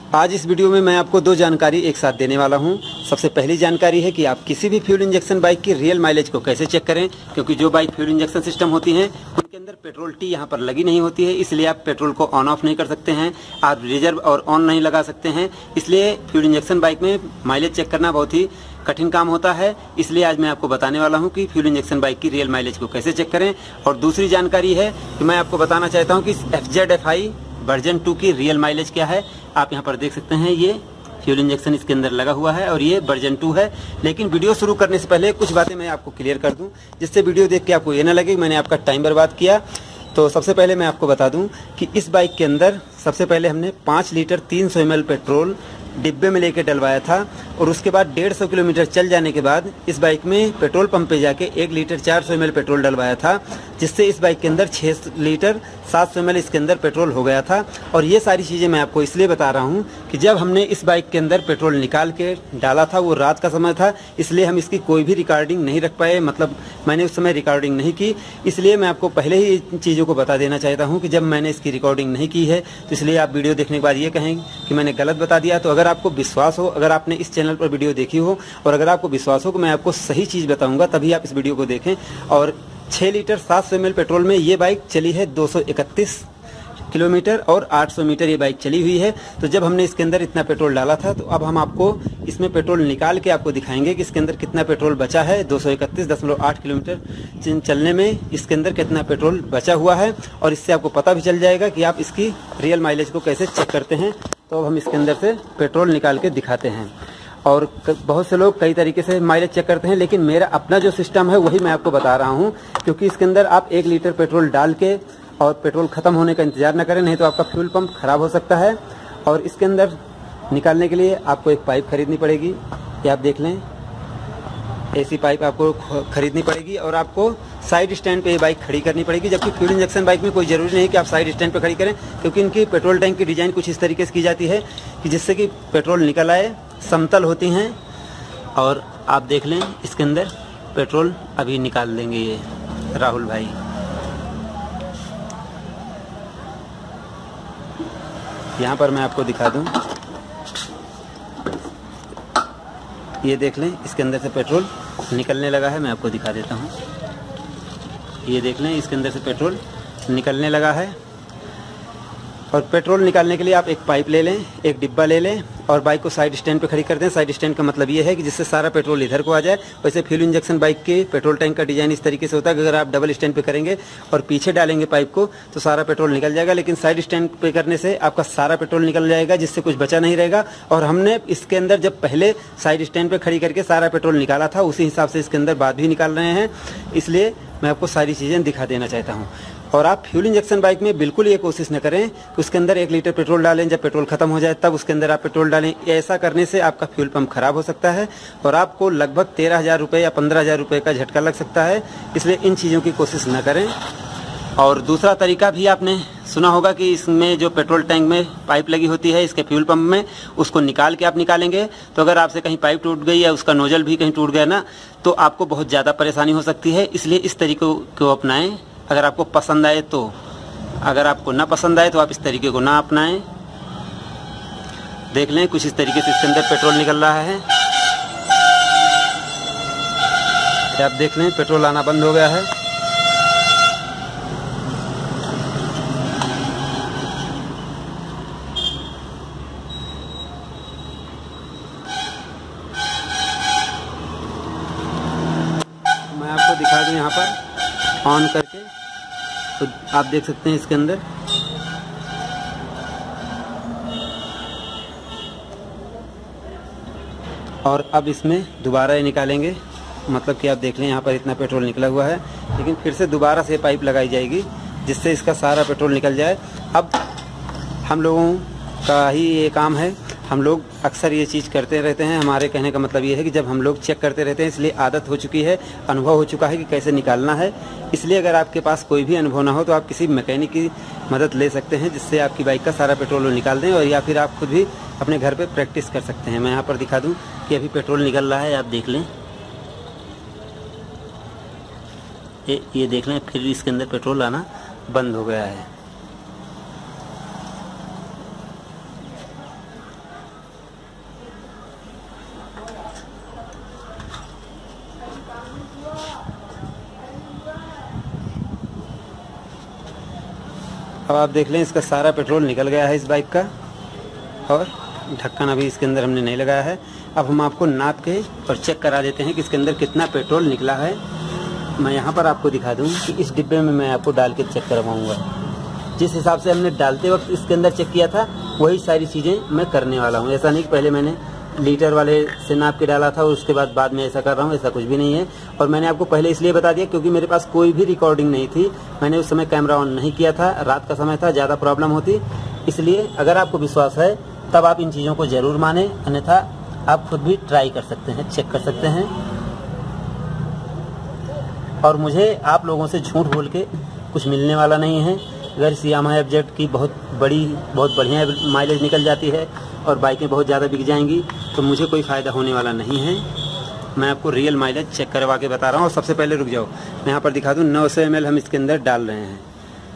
आज इस वीडियो में मैं आपको दो जानकारी एक साथ देने वाला हूं। सबसे पहली जानकारी है कि आप किसी भी फ्यूल इंजेक्शन बाइक की रियल माइलेज को कैसे चेक करें, क्योंकि जो बाइक फ्यूल इंजेक्शन सिस्टम होती हैं उनके अंदर पेट्रोल टी यहां पर लगी नहीं होती है, इसलिए आप पेट्रोल को ऑन ऑफ नहीं कर सकते हैं, आप रिजर्व और ऑन नहीं लगा सकते हैं। इसलिए फ्यूल इंजेक्शन बाइक में माइलेज चेक करना बहुत ही कठिन काम होता है। इसलिए आज मैं आपको बताने वाला हूं कि फ्यूल इंजेक्शन बाइक की रियल माइलेज को कैसे चेक करें। और दूसरी जानकारी है कि मैं आपको बताना चाहता हूं कि FZFI वर्जन 2 की रियल माइलेज क्या है। आप यहां पर देख सकते हैं, ये फ्यूल इंजेक्शन इसके अंदर लगा हुआ है और ये वर्जन 2 है। लेकिन वीडियो शुरू करने से पहले कुछ बातें मैं आपको क्लियर कर दूं, जिससे वीडियो देख के आपको ये ना लगे मैंने आपका टाइम बर्बाद किया। तो सबसे पहले मैं आपको बता दूं कि इस बाइक के अंदर सबसे पहले हमने 5 लीटर 300 ml पेट्रोल डिब्बे में लेके डलवाया था, और उसके बाद 150 किलोमीटर चल जाने के बाद इस बाइक में पेट्रोल पंप पे जाके 1 लीटर 400 ml पेट्रोल डलवाया था, जिससे इस बाइक के अंदर 6 लीटर 700 ml इसके अंदर पेट्रोल हो गया था। और ये सारी चीज़ें मैं आपको इसलिए बता रहा हूँ कि जब हमने इस बाइक के अंदर पेट्रोल निकाल के डाला था वो रात का समय था, इसलिए हम इसकी कोई भी रिकॉर्डिंग नहीं रख पाए, मतलब मैंने उस समय रिकॉर्डिंग नहीं की। इसलिए मैं आपको पहले ही इन चीज़ों को बता देना चाहता हूँ कि जब मैंने इसकी रिकॉर्डिंग नहीं की है तो इसलिए आप वीडियो देखने के बाद ये कहें कि मैंने गलत बता दिया। तो अगर आपको विश्वास हो, अगर आपने इस चैनल पर वीडियो देखी हो और अगर आपको विश्वास हो कि मैं आपको सही चीज़ बताऊंगा, तभी आप इस वीडियो को देखें। और 6 लीटर 700 ml पेट्रोल में ये बाइक चली है 231 किलोमीटर और 800 मीटर ये बाइक चली हुई है। तो जब हमने इसके अंदर इतना पेट्रोल डाला था, तो अब हम आपको इसमें पेट्रोल निकाल के आपको दिखाएंगे कि इसके अंदर कितना पेट्रोल बचा है। 231.8 किलोमीटर चलने में इसके अंदर कितना पेट्रोल बचा हुआ है, और इससे आपको पता भी चल जाएगा कि आप इसकी रियल माइलेज को कैसे चेक करते हैं। तो अब हम इसके अंदर से पेट्रोल निकाल के दिखाते हैं। और बहुत से लोग कई तरीके से माइलेज चेक करते हैं, लेकिन मेरा अपना जो सिस्टम है वही मैं आपको बता रहा हूं, क्योंकि इसके अंदर आप 1 लीटर पेट्रोल डाल के और पेट्रोल खत्म होने का इंतजार न करें, नहीं तो आपका फ्यूल पंप खराब हो सकता है। और इसके अंदर निकालने के लिए आपको एक पाइप खरीदनी पड़ेगी, ये आप देख लें, ऐसी पाइप आपको खरीदनी पड़ेगी, और आपको साइड स्टैंड पे ये बाइक खड़ी करनी पड़ेगी। जबकि फ्यूल इंजेक्शन बाइक में कोई ज़रूरी नहीं कि आप साइड स्टैंड पे खड़ी करें, क्योंकि इनकी पेट्रोल टैंक की डिज़ाइन कुछ इस तरीके से की जाती है कि जिससे कि पेट्रोल निकल आए, समतल होती हैं। और आप देख लें, इसके अंदर पेट्रोल अभी निकाल देंगे ये राहुल भाई। यहाँ पर मैं आपको दिखा दूँ, ये देख लें, इसके अंदर से पेट्रोल निकलने लगा है। मैं आपको दिखा देता हूँ, ये देख लें, इसके अंदर से पेट्रोल निकलने लगा है। और पेट्रोल निकालने के लिए आप एक पाइप ले लें, एक डिब्बा ले लें और बाइक को साइड स्टैंड पे खड़ी कर दें। साइड स्टैंड का मतलब ये है कि जिससे सारा पेट्रोल इधर को आ जाए। वैसे फ्यूल इंजेक्शन बाइक के पेट्रोल टैंक का डिजाइन इस तरीके से होता है कि अगर आप डबल स्टैंड पे करेंगे और पीछे डालेंगे पाइप को तो सारा पेट्रोल निकल जाएगा, लेकिन साइड स्टैंड पे करने से आपका सारा पेट्रोल निकल जाएगा, जिससे कुछ बचा नहीं रहेगा। और हमने इसके अंदर जब पहले साइड स्टैंड पे खड़ी करके सारा पेट्रोल निकाला था, उसी हिसाब से इसके अंदर बाद भी निकाल रहे हैं। इसलिए मैं आपको सारी चीज़ें दिखा देना चाहता हूँ। और आप फ्यूल इंजेक्शन बाइक में बिल्कुल ये कोशिश न करें कि उसके अंदर 1 लीटर पेट्रोल डालें, जब पेट्रोल खत्म हो जाए तब उसके अंदर आप पेट्रोल डालें। ऐसा करने से आपका फ्यूल पंप खराब हो सकता है और आपको लगभग 13,000 रुपये या 15,000 रुपये का झटका लग सकता है। इसलिए इन चीज़ों की कोशिश न करें। और दूसरा तरीका भी आपने सुना होगा कि इसमें जो पेट्रोल टैंक में पाइप लगी होती है इसके फ्यूल पंप में, उसको निकाल के आप निकालेंगे तो अगर आपसे कहीं पाइप टूट गई या उसका नोजल भी कहीं टूट गया ना, तो आपको बहुत ज़्यादा परेशानी हो सकती है। इसलिए इस तरीके को अपनाएं अगर आपको पसंद आए तो। अगर आपको ना पसंद आए तो आप इस तरीके को ना अपनाएं। देख लें, कुछ इस तरीके से इसके अंदर पेट्रोल निकल रहा है। आप देख लें, पेट्रोल आना बंद हो गया है। मैं आपको दिखा दूं यहाँ पर ऑन करके, तो आप देख सकते हैं इसके अंदर और अब इसमें दोबारा ये निकालेंगे, मतलब कि आप देख लें यहाँ पर इतना पेट्रोल निकला हुआ है, लेकिन फिर से दोबारा से पाइप लगाई जाएगी जिससे इसका सारा पेट्रोल निकल जाए। अब हम लोगों का ही ये काम है, हम लोग अक्सर ये चीज़ करते रहते हैं। हमारे कहने का मतलब ये है कि जब हम लोग चेक करते रहते हैं, इसलिए आदत हो चुकी है, अनुभव हो चुका है कि कैसे निकालना है। इसलिए अगर आपके पास कोई भी अनुभव ना हो तो आप किसी मैकेनिक की मदद ले सकते हैं, जिससे आपकी बाइक का सारा पेट्रोल निकाल दें, और या फिर आप खुद भी अपने घर पे प्रैक्टिस कर सकते हैं। मैं यहाँ पर दिखा दूँ कि अभी पेट्रोल निकल रहा है, आप देख लें, ये देख लें, फिर इसके अंदर पेट्रोल आना बंद हो गया है। अब आप देख लें इसका सारा पेट्रोल निकल गया है इस बाइक का, और ढक्कन अभी इसके अंदर हमने नहीं लगाया है। अब हम आपको नाप के और चेक करा देते हैं कि इसके अंदर कितना पेट्रोल निकला है। मैं यहाँ पर आपको दिखा दूँ कि इस डिब्बे में मैं आपको डाल के चेक करवाऊँगा। जिस हिसाब से हमने डालते वक्त इसके अंदर चेक किया था वही सारी चीज़ें मैं करने वाला हूँ। ऐसा नहीं कि पहले मैंने लीटर वाले से नाप के डाला था और उसके बाद में ऐसा कर रहा हूँ, ऐसा कुछ भी नहीं है। और मैंने आपको पहले इसलिए बता दिया क्योंकि मेरे पास कोई भी रिकॉर्डिंग नहीं थी, मैंने उस समय कैमरा ऑन नहीं किया था, रात का समय था, ज़्यादा प्रॉब्लम होती। इसलिए अगर आपको विश्वास है तब आप इन चीज़ों को ज़रूर माने, अन्यथा आप खुद भी ट्राई कर सकते हैं, चेक कर सकते हैं। और मुझे आप लोगों से झूठ बोल के कुछ मिलने वाला नहीं है। अगर इस यामाहा एफजेड की बहुत बढ़िया माइलेज निकल जाती है और बाइकें बहुत ज़्यादा बिक जाएंगी तो मुझे कोई फ़ायदा होने वाला नहीं है। मैं आपको रियल माइलेज चेक करवा के बता रहा हूँ। और सबसे पहले रुक जाओ, मैं यहाँ पर दिखा दूँ 900 ml हम इसके अंदर डाल रहे हैं।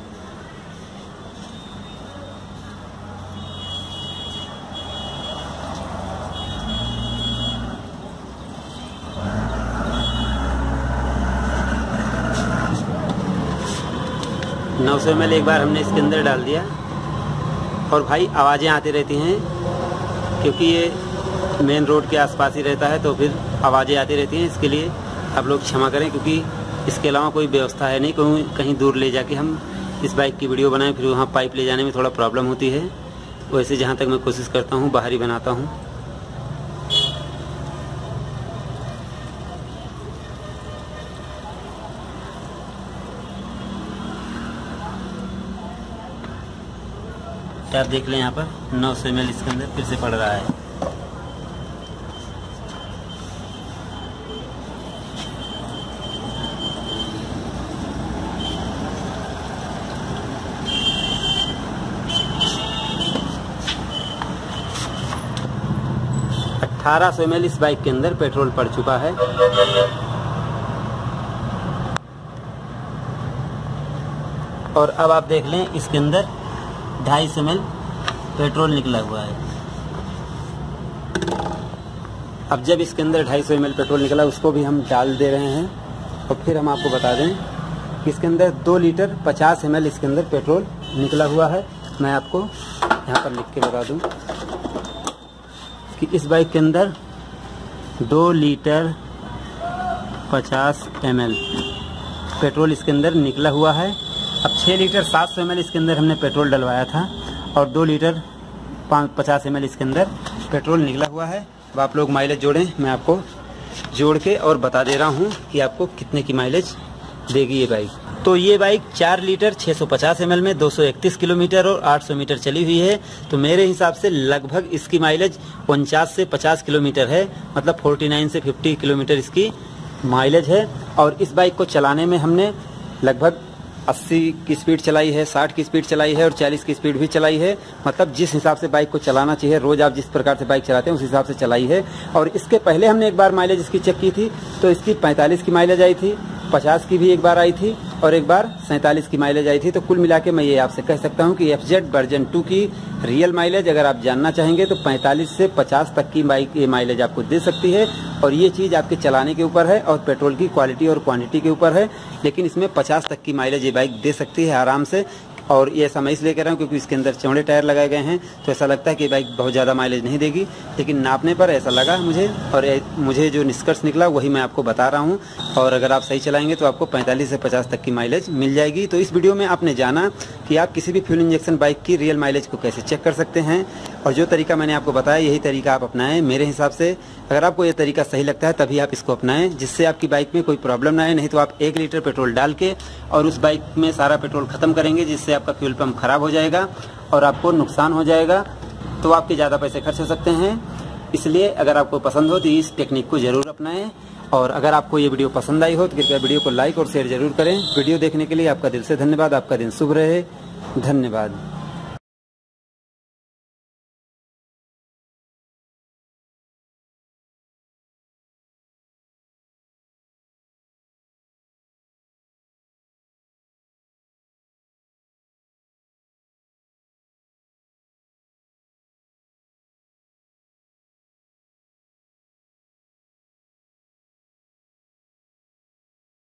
नौ 900 ml एक बार हमने इसके अंदर डाल दिया। और भाई आवाज़ें आती रहती हैं क्योंकि ये मेन रोड के आसपास ही रहता है, तो फिर आवाज़ें आती रहती हैं। इसके लिए आप लोग क्षमा करें क्योंकि इसके अलावा कोई व्यवस्था है नहीं। कहीं दूर ले जाके हम इस बाइक की वीडियो बनाएं, फिर वहाँ पाइप ले जाने में थोड़ा प्रॉब्लम होती है। वैसे जहाँ तक मैं कोशिश करता हूँ बाहर ही बनाता हूँ। आप देख लें यहाँ पर 900 ml इसके अंदर फिर से पड़ रहा है। $1800 ml इस बाइक के अंदर पेट्रोल पड़ चुका है। और अब आप देख लें इसके अंदर 250 ml पेट्रोल निकला हुआ है। अब जब इसके अंदर 250 ml पेट्रोल निकला उसको भी हम डाल दे रहे हैं। और फिर हम आपको बता दें कि इसके अंदर 2 लीटर 50 ml इसके अंदर पेट्रोल निकला हुआ है। मैं आपको यहाँ पर लिख के बता दूँ कि इस बाइक के अंदर 2 लीटर 50 ml पेट्रोल इसके अंदर निकला हुआ है। अब 6 लीटर 700 ml इसके अंदर हमने पेट्रोल डलवाया था और 2 लीटर 50 ml इसके अंदर पेट्रोल निकला हुआ है। अब आप लोग माइलेज जोड़ें, मैं आपको जोड़ के और बता दे रहा हूँ कि आपको कितने की माइलेज देगी ये बाइक। तो ये बाइक 4 लीटर 650 ml में 231 किलोमीटर और 800 मीटर चली हुई है। तो मेरे हिसाब से लगभग इसकी माइलेज 49 से 50 किलोमीटर है, मतलब 49 से 50 किलोमीटर इसकी माइलेज है। और इस बाइक को चलाने में हमने लगभग 80 की स्पीड चलाई है, 60 की स्पीड चलाई है और 40 की स्पीड भी चलाई है। मतलब जिस हिसाब से बाइक को चलाना चाहिए, रोज आप जिस प्रकार से बाइक चलाते हैं उस हिसाब से चलाई है। और इसके पहले हमने एक बार माइलेज इसकी चेक की थी तो इसकी 45 की माइलेज आई थी, 50 की भी एक बार आई थी और एक बार 47 की माइलेज आई थी। तो कुल मिला के मैं ये आपसे कह सकता हूँ कि एफजेड वर्जन 2 की रियल माइलेज अगर आप जानना चाहेंगे तो 45 से 50 तक की बाइक ये माइलेज आपको दे सकती है। और ये चीज़ आपके चलाने के ऊपर है और पेट्रोल की क्वालिटी और क्वांटिटी के ऊपर है। लेकिन इसमें 50 तक की माइलेज ये बाइक दे सकती है आराम से। और ये ऐसा मैं इसलिए कह रहा हूँ क्योंकि इसके अंदर चौड़े टायर लगाए गए हैं, तो ऐसा लगता है कि बाइक बहुत ज़्यादा माइलेज नहीं देगी, लेकिन नापने पर ऐसा लगा मुझे। और मुझे जो निष्कर्ष निकला वही मैं आपको बता रहा हूँ। और अगर आप सही चलाएंगे तो आपको 45 से 50 तक की माइलेज मिल जाएगी। तो इस वीडियो में आपने जाना कि आप किसी भी फ्यूल इंजेक्शन बाइक की रियल माइलेज को कैसे चेक कर सकते हैं। और जो तरीका मैंने आपको बताया यही तरीका आप अपनाएं। मेरे हिसाब से अगर आपको ये तरीका सही लगता है तभी आप इसको अपनाएं, जिससे आपकी बाइक में कोई प्रॉब्लम ना आए। नहीं तो आप 1 लीटर पेट्रोल डाल के और उस बाइक में सारा पेट्रोल ख़त्म करेंगे, जिससे आपका फ्यूल पंप खराब हो जाएगा और आपको नुकसान हो जाएगा। तो आपके ज़्यादा पैसे खर्च हो सकते हैं। इसलिए अगर आपको पसंद हो तो इस टेक्निक को ज़रूर अपनाएं। और अगर आपको ये वीडियो पसंद आई हो तो कृपया वीडियो को लाइक और शेयर जरूर करें। वीडियो देखने के लिए आपका दिल से धन्यवाद। आपका दिन शुभ रहे। धन्यवाद।